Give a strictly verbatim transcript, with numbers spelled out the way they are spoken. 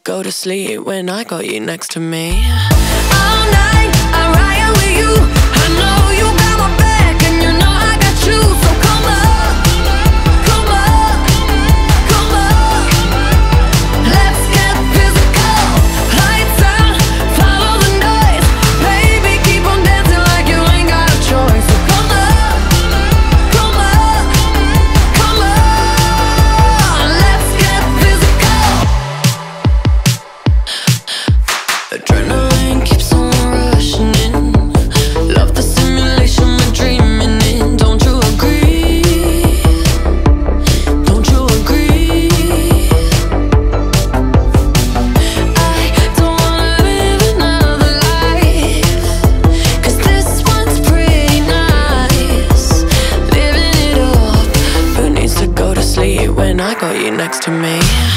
go to sleep when I got you next to me. All night I ride with you. I know you got my back and you know I got you. So come up, come up, come up. Let's get physical. Lights out, follow the noise. Baby, keep on dancing like you ain't got a choice. So come up, come up, come on. Let's get physical. Adrenaline keeps on rushing in. Love the simulation we're dreaming in. Don't you agree? Don't you agree? I don't wanna live another life, 'cause this one's pretty nice. Living it up. Who needs to go to sleep when I got you next to me?